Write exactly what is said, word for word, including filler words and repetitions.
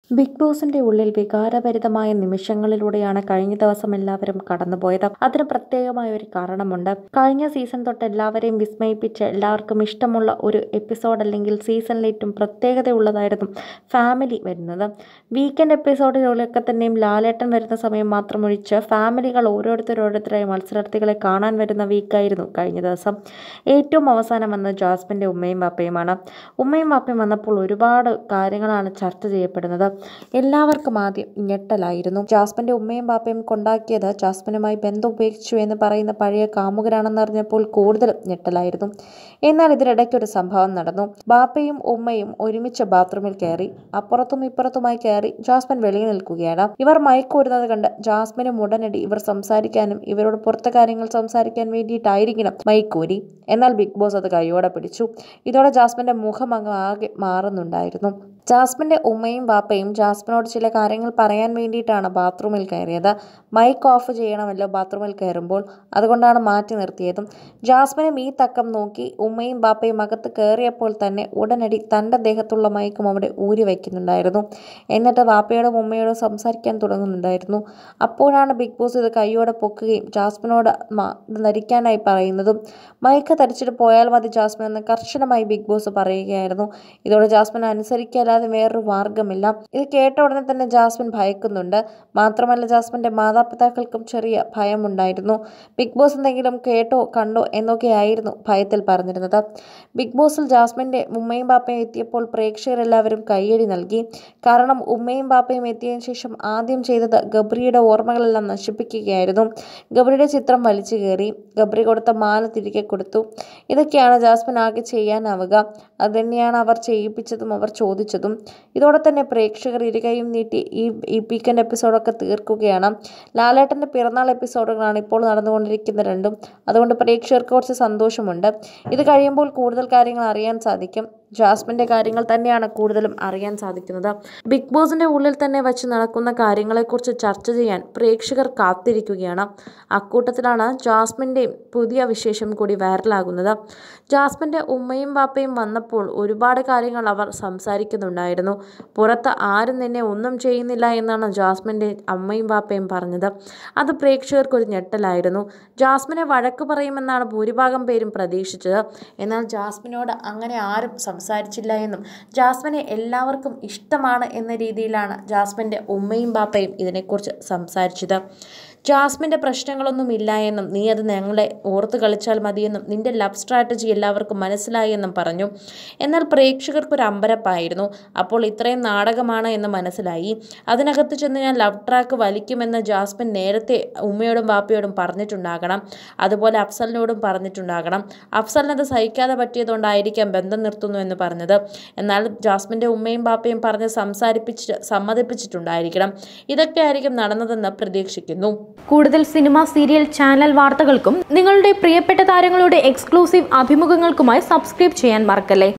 Big ബോസിന്റെ ഉള്ളിൽ വികാരഭരിതമായ നിമിഷങ്ങളിലൂടെയാണ് കഴിഞ്ഞ ദിവസം എല്ലാവരും കടന്നുപോയത്. അതിന് പ്രത്യേകമായ ഒരു കാരണമുണ്ട്. കഴിഞ്ഞ സീസൺ തൊട്ട് എല്ലാവരെയും വിസ്മയിപ്പിച്ച് എല്ലാവർക്കും ഇഷ്ടമുള്ള ഒരു എപ്പിസോഡ് അല്ലെങ്കിൽ സീസണിൽ ഏറ്റവും പ്രത്യേകതയുള്ളതായിരുന്നു ഫാമിലി വരുന്നത്. വീക്കെൻഡ് എപ്പിസോഡിലൊക്കെ തന്നെയും ലാലേട്ടൻ വരുന്ന സമയം മാത്രം ഒഴിച്ച് ഫാമിലികൾ ഓരോരുത്തരോരോരുത്തരായി മത്സരാർത്ഥികളെ കാണാൻ വരുന്ന വീക്കായിരുന്നു കഴിഞ്ഞ ദിവസം. ഏറ്റവും അവസാനം വന്ന ജാസ്മിൻ്റെ ഉമ്മയും വാപ്പയുമാണ്. ഉമ്മയും വാപ്പയും വന്നപ്പോൾ ഒരുപാട് കാര്യങ്ങളാണ് ചർച്ച ചെയ്യപ്പെടുന്നത്. എല്ലാവർക്കും ആദ്യം ഞെട്ടലായിരുന്നു. ജാസ്മിൻ്റെ ഉമ്മയും ബാപ്പയും കൊണ്ടാക്കിയത് ജാസ്മിനുമായി ബന്ധം ഉപേക്ഷിച്ചു എന്ന് പറയുന്ന പഴയ കാമുകരാണെന്നറിഞ്ഞപ്പോൾ കൂടുതൽ ഞെട്ടലായിരുന്നു. എന്നാൽ ഇതിനിടയ്ക്ക് ഒരു സംഭവം നടന്നു. ബാപ്പയും ഉമ്മയും ഒരുമിച്ച് ബാത്റൂമിൽ കയറി. അപ്പുറത്തും ഇപ്പുറത്തുമായി കയറി ജാസ്മിൻ വെളിയിൽ നിൽക്കുകയാണ്. ഇവർ മയക്കൂരുന്നത് കണ്ട് ജാസ്മിനും ഉടനടി ഇവർ സംസാരിക്കാനും ഇവരോട് പുറത്തെ കാര്യങ്ങൾ സംസാരിക്കാൻ വേണ്ടിയിട്ടായിരിക്കണം മൈക്കൂരി. എന്നാൽ ബിഗ് ബോസ് അത് കൈയോടെ പിടിച്ചു. ഇതോടെ ജാസ്മിൻ്റെ മുഖം അങ്ങ് ആകെ മാറുന്നുണ്ടായിരുന്നു. ജാസ്മിൻ്റെ ഉമ്മയും ബാപ്പയും ജാസ്മിനോട് ചില കാര്യങ്ങൾ പറയാൻ വേണ്ടിയിട്ടാണ് ബാത്റൂമിൽ കയറിയത്. മൈക്ക് ഓഫ് ചെയ്യണമല്ലോ ബാത്റൂമിൽ കയറുമ്പോൾ, അതുകൊണ്ടാണ് മാറ്റി നിർത്തിയതും. ജാസ്മിനും ഈ തക്കം നോക്കി ഉമ്മയും ബാപ്പയും അകത്ത് കയറിയപ്പോൾ തന്നെ ഉടനടി തൻ്റെ ദേഹത്തുള്ള മൈക്കും അവിടെ ഊരി വയ്ക്കുന്നുണ്ടായിരുന്നു. എന്നിട്ട് ബാപ്പയോടും ഉമ്മയോടും സംസാരിക്കാൻ തുടങ്ങുന്നുണ്ടായിരുന്നു. അപ്പോഴാണ് ബിഗ് ബോസ് ഇത് കൈയോടെ പൊക്കുകയും ജാസ്മിനോട് ധരിക്കാനായി പറയുന്നതും. മൈക്ക് ധരിച്ചിട്ട് പോയാൽ മതി ജാസ്മിൻ എന്ന് കർശനമായി ബിഗ് ബോസ് പറയുകയായിരുന്നു. ഇതോടെ ജാസ്മിൻ അനുസരിക്കല്ലാതെ വേറൊരു മാർഗമില്ല. ഇത് കേട്ട ഉടനെ തന്നെ ജാസ്മിൻ ഭയക്കുന്നുണ്ട്. മാത്രമല്ല ജാസ്മിൻ്റെ മാതാപിതാക്കൾക്കും ചെറിയ ഭയമുണ്ടായിരുന്നു. ബിഗ് ബോസ് എന്തെങ്കിലും കേട്ടോ കണ്ടോ എന്നൊക്കെയായിരുന്നു ഭയത്തിൽ പറഞ്ഞിരുന്നത്. ബിഗ് ബോസിൽ ജാസ്മിൻ്റെ ഉമ്മയും ബാപ്പയും എത്തിയപ്പോൾ പ്രേക്ഷകരെല്ലാവരും കയ്യടി നൽകി. കാരണം ഉമ്മയും ബാപ്പയും എത്തിയതിനു ശേഷം ആദ്യം ചെയ്തത് ഗബ്രിയുടെ ഓർമ്മകളെല്ലാം നശിപ്പിക്കുകയായിരുന്നു. ഗബ്രിയുടെ ചിത്രം വലിച്ചു കയറി, ഗബ്രി കൊടുത്ത മാല തിരികെ കൊടുത്തു. ഇതൊക്കെയാണ് ജാസ്മിൻ ആകെ ചെയ്യാനാവുക. അതുതന്നെയാണ് അവർ ചെയ്യിപ്പിച്ചതും അവർ ചോദിച്ചതും. ഇതോടെ തന്നെ പ്രേക്ഷകർ ഇരുകൈയും നീട്ടി ഈ ഈ വീക്കെൻഡ് എപ്പിസോഡൊക്കെ തീർക്കുകയാണ്. ലാലേട്ടൻ്റെ പിറന്നാൾ എപ്പിസോഡുകളാണ് ഇപ്പോൾ നടന്നുകൊണ്ടിരിക്കുന്ന രണ്ടും. അതുകൊണ്ട് പ്രേക്ഷകർക്ക് കുറച്ച് സന്തോഷമുണ്ട്. ഇത് കഴിയുമ്പോൾ കൂടുതൽ കാര്യങ്ങൾ അറിയാൻ സാധിക്കും. ജാസ്മിൻ്റെ കാര്യങ്ങൾ തന്നെയാണ് കൂടുതലും അറിയാൻ സാധിക്കുന്നത്. ബിഗ് ബോസിൻ്റെ ഉള്ളിൽ തന്നെ വച്ച് നടക്കുന്ന കാര്യങ്ങളെക്കുറിച്ച് ചർച്ച ചെയ്യാൻ പ്രേക്ഷകർ കാത്തിരിക്കുകയാണ്. അക്കൂട്ടത്തിലാണ് ജാസ്മിൻ്റെയും പുതിയ വിശേഷം കൂടി വൈറലാകുന്നത്. ജാസ്മിൻ്റെ ഉമ്മയും ബാപ്പയും വന്നപ്പോൾ ഒരുപാട് കാര്യങ്ങൾ അവർ സംസാരിക്കുന്നുണ്ടായിരുന്നു. പുറത്ത് ആരും നിന്നെ ഒന്നും ചെയ്യുന്നില്ല എന്നാണ് ജാസ്മിൻ്റെ അമ്മയും ബാപ്പയും പറഞ്ഞത്. അത് പ്രേക്ഷകർക്കൊരു ഞെട്ടലായിരുന്നു. ജാസ്മിനെ വഴക്ക് പറയുമെന്നാണ് ഭൂരിഭാഗം പേരും പ്രതീക്ഷിച്ചത്. എന്നാൽ ജാസ്മിനോട് അങ്ങനെ ആരും സംസാരിച്ചില്ല എന്നും ജാസ്മിനെ എല്ലാവർക്കും ഇഷ്ടമാണ് എന്ന രീതിയിലാണ് ജാസ്മിൻ്റെ ഉമ്മയും ബാപ്പയും ഇതിനെക്കുറിച്ച് സംസാരിച്ചത്. ജാസ്മിൻ്റെ പ്രശ്നങ്ങളൊന്നും ഇല്ല എന്നും നീ അത് ഞങ്ങളെ ഓർത്ത് കളിച്ചാൽ മതിയെന്നും നിൻ്റെ ലവ് സ്ട്രാറ്റജി എല്ലാവർക്കും മനസ്സിലായി എന്നും പറഞ്ഞു. എന്നാൽ പ്രേക്ഷകർക്കൊരു അമ്പരപ്പായിരുന്നു. അപ്പോൾ ഇത്രയും നാടകമാണ് എന്ന് മനസ്സിലായി. അതിനകത്ത് ചെന്ന് ഞാൻ ലവ് ട്രാക്ക് വലിക്കുമെന്ന് ജാസ്മിൻ നേരത്തെ ഉമ്മയോടും ബാപ്പയോടും പറഞ്ഞിട്ടുണ്ടാകണം. അതുപോലെ അഫ്സലിനോടും പറഞ്ഞിട്ടുണ്ടാകണം. അഫ്സലിനത് സഹിക്കാതെ പറ്റിയതുകൊണ്ടായിരിക്കാം ബന്ധം നിർത്തുന്നു എന്ന് പറഞ്ഞത്. എന്നാൽ ജാസ്മിൻ്റെ ഉമ്മയും ബാപ്പയും പറഞ്ഞ് സംസാരിപ്പിച്ച് സമ്മതിപ്പിച്ചിട്ടുണ്ടായിരിക്കണം. ഇതൊക്കെ ആയിരിക്കും നടന്നതെന്ന് പ്രതീക്ഷിക്കുന്നു. കൂടുതൽ സിനിമ, സീരിയൽ, ചാനൽ വാർത്തകൾക്കും നിങ്ങളുടെ പ്രിയപ്പെട്ട താരങ്ങളുടെ എക്സ്ക്ലൂസീവ് അഭിമുഖങ്ങൾക്കുമായി സബ്സ്ക്രൈബ് ചെയ്യാൻ മറക്കല്ലേ.